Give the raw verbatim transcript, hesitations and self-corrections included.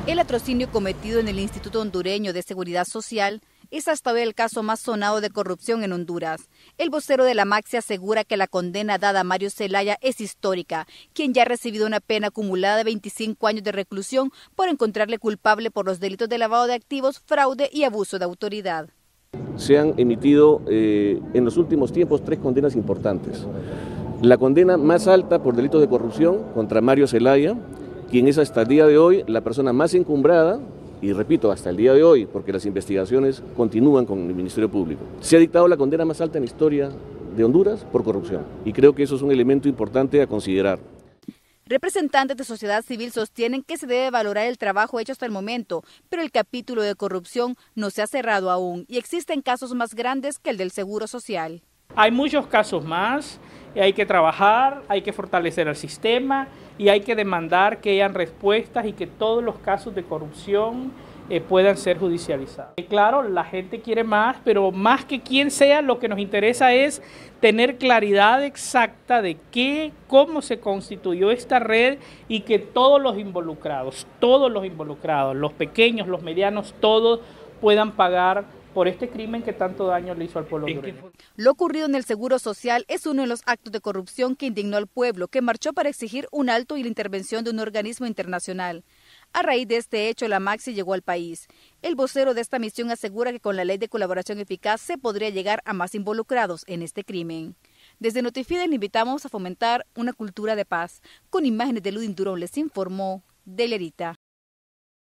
El latrocinio cometido en el Instituto Hondureño de Seguridad Social es hasta hoy el caso más sonado de corrupción en Honduras. El vocero de la Maxi asegura que la condena dada a Mario Zelaya es histórica, quien ya ha recibido una pena acumulada de veinticinco años de reclusión por encontrarle culpable por los delitos de lavado de activos, fraude y abuso de autoridad. Se han emitido eh, en los últimos tiempos tres condenas importantes. La condena más alta por delitos de corrupción contra Mario Zelaya, quien es hasta el día de hoy la persona más encumbrada, y repito, hasta el día de hoy, porque las investigaciones continúan con el Ministerio Público. Se ha dictado la condena más alta en la historia de Honduras por corrupción, y creo que eso es un elemento importante a considerar. Representantes de sociedad civil sostienen que se debe valorar el trabajo hecho hasta el momento, pero el capítulo de corrupción no se ha cerrado aún y existen casos más grandes que el del Seguro Social. Hay muchos casos más, y hay que trabajar, hay que fortalecer el sistema y hay que demandar que hayan respuestas y que todos los casos de corrupción eh, puedan ser judicializados. Y claro, la gente quiere más, pero más que quien sea, lo que nos interesa es tener claridad exacta de qué, cómo se constituyó esta red y que todos los involucrados, todos los involucrados, los pequeños, los medianos, todos puedan pagar por este crimen que tanto daño le hizo al pueblo hondureño. Lo ocurrido en el Seguro Social es uno de los actos de corrupción que indignó al pueblo, que marchó para exigir un alto y la intervención de un organismo internacional. A raíz de este hecho, la Maxi llegó al país. El vocero de esta misión asegura que con la ley de colaboración eficaz se podría llegar a más involucrados en este crimen. Desde Notifide le invitamos a fomentar una cultura de paz. Con imágenes de Ludin Durón les informó Delerita.